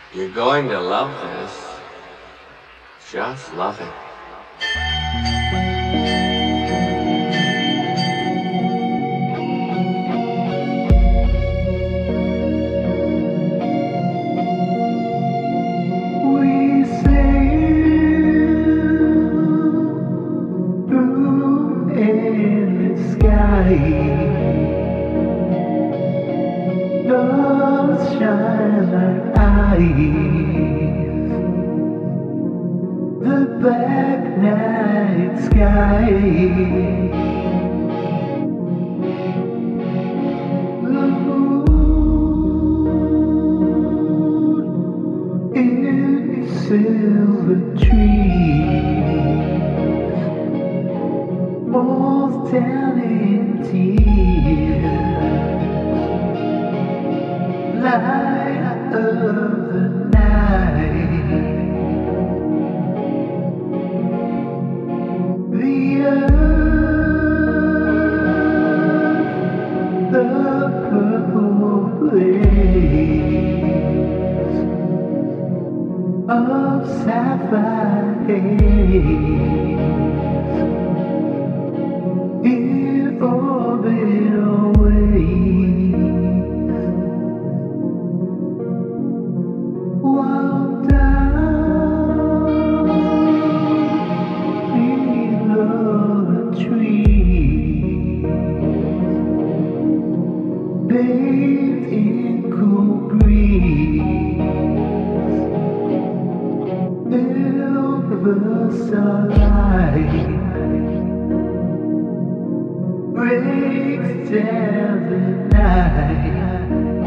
You're going to love this. Just love it. We sail through endless sky. Stars shine like eyes. The black night sky. The moon in silver trees falls down in tears. Light of the night. The earth, the purple blaze of sapphire haze in orbit awaits, while down below the trees, bathed in cool breeze, silver sunlight breaks down the night,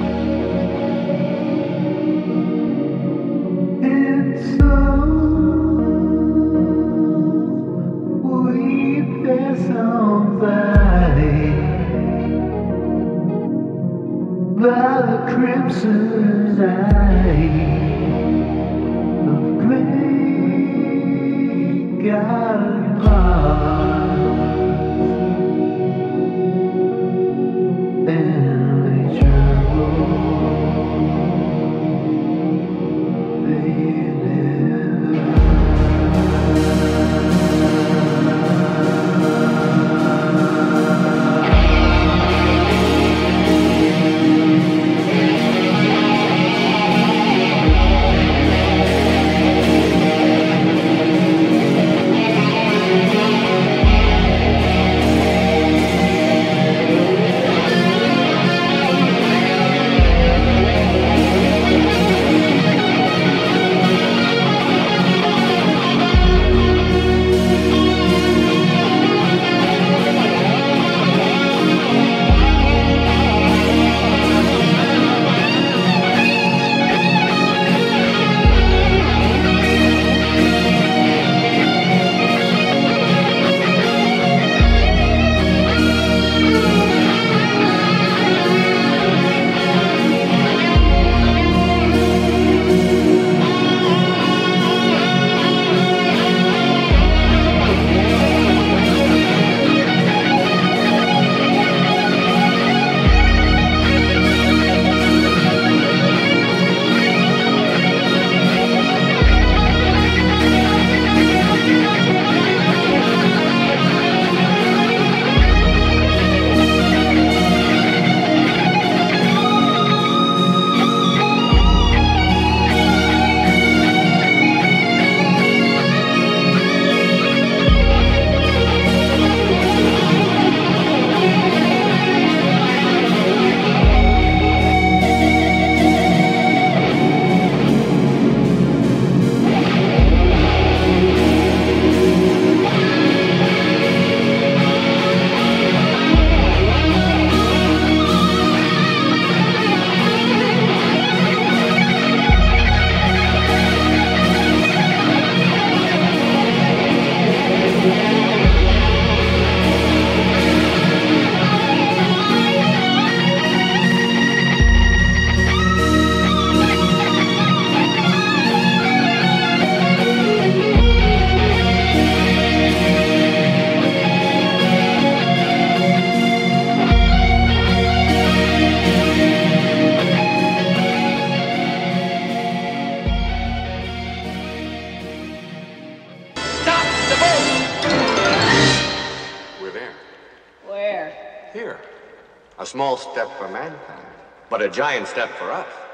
and so we pass on by the crimson eye of great God Mars, and we tremble, they never. A small step for mankind, but a giant step for us.